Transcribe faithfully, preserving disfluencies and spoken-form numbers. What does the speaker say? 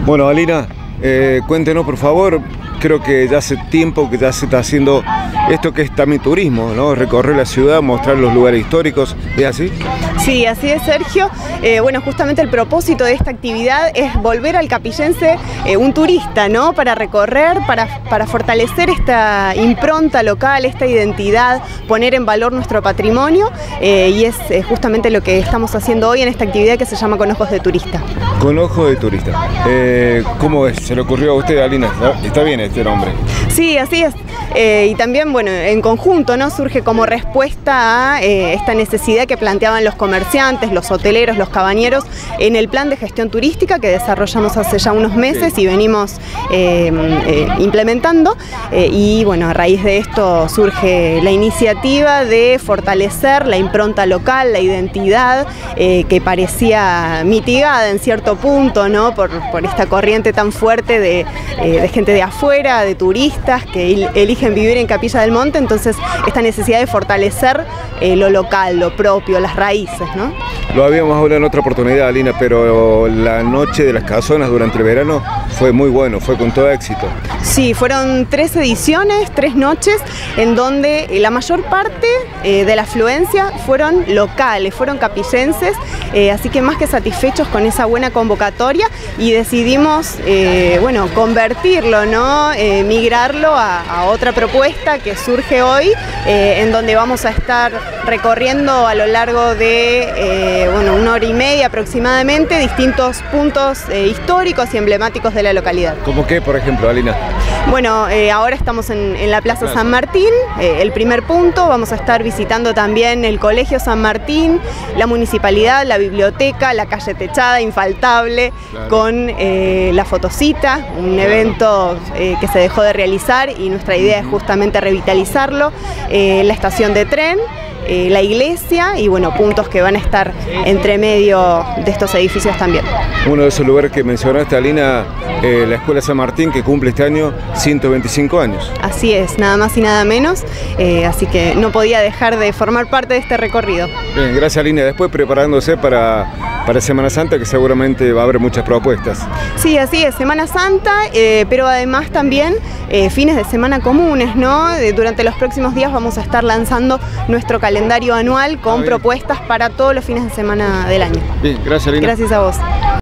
Bueno, Alina, eh, cuéntenos por favor, creo que ya hace tiempo que ya se está haciendo esto que es también turismo, ¿no? Recorrer la ciudad, mostrar los lugares históricos, ¿es así? Sí, así es, Sergio. Eh, bueno, justamente el propósito de esta actividad es volver al capillense eh, un turista, ¿no? Para recorrer, para, para fortalecer esta impronta local, esta identidad, poner en valor nuestro patrimonio eh, y es eh, justamente lo que estamos haciendo hoy en esta actividad que se llama Con Ojos de Turista. Con Ojos de Turista. Eh, ¿Cómo es? ¿Se le ocurrió a usted, Alina? Está bien este nombre. Sí, así es. Eh, y también, bueno, en conjunto, ¿no? Surge como respuesta a eh, esta necesidad que planteaban los comerciantes, los hoteleros, los cabañeros en el plan de gestión turística que desarrollamos hace ya unos meses sí. y venimos eh, eh, implementando. Eh, y bueno, a raíz de esto surge la iniciativa de fortalecer la impronta local, la identidad eh, que parecía mitigada en cierto punto, ¿no? por, por esta corriente tan fuerte de, eh, de gente de afuera, de turistas que eligen vivir en Capilla del Monte. Entonces esta necesidad de fortalecer eh, lo local, lo propio, las raíces, ¿no? Lo habíamos hablado en otra oportunidad, Alina, pero la noche de las casonas durante el verano fue muy bueno, fue con todo éxito. Sí, fueron tres ediciones, tres noches, en donde la mayor parte eh, de la afluencia fueron locales, fueron capillenses, eh, así que más que satisfechos con esa buena convocatoria y decidimos, eh, bueno, convertirlo, ¿no? Eh, migrarlo a, a otra propuesta que surge hoy, eh, en donde vamos a estar recorriendo a lo largo de eh, bueno, una hora y media aproximadamente distintos puntos eh, históricos y emblemáticos de la localidad. ¿Cómo qué, por ejemplo, Alina? Bueno, eh, ahora estamos en, en la Plaza San Martín, eh, el primer punto. Vamos a estar visitando también el Colegio San Martín, la municipalidad, la biblioteca, la calle techada, infaltable, claro. con eh, la fotocita, un claro. evento eh, que se dejó de realizar y nuestra idea es justamente revitalizarlo, eh, la estación de tren, Eh, la iglesia y bueno, puntos que van a estar entre medio de estos edificios también. Uno de esos lugares que mencionaste, Alina, eh, la Escuela San Martín, que cumple este año ciento veinticinco años. Así es, nada más y nada menos, eh, así que no podía dejar de formar parte de este recorrido. Bien, gracias, Alina. Después preparándose para, para Semana Santa, que seguramente va a haber muchas propuestas. Sí, así es, Semana Santa, eh, pero además también eh, fines de semana comunes, ¿no? De, durante los próximos días vamos a estar lanzando nuestro calendario anual con ah, propuestas para todos los fines de semana del año. Bien, gracias, Alina. Gracias a vos.